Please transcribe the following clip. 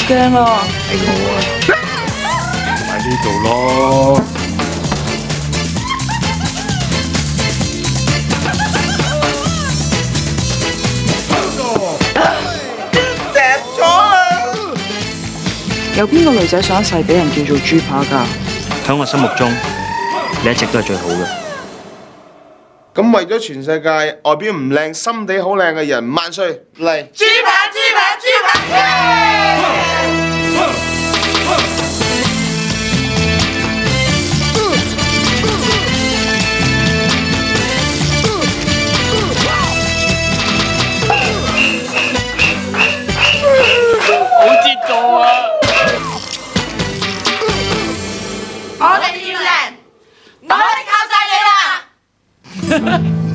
驚啊！ 係我啊，喺呢度咯。 有邊個女仔上一世俾人叫做豬扒㗎？ 喺我心目中，你一直都係最好嘅。 咁為咗全世界外表唔靚、心地好靚嘅人，萬歲嚟！豬扒豬扒豬扒！ 好折墮啊！ 我哋要贏，我哋靠晒你啦！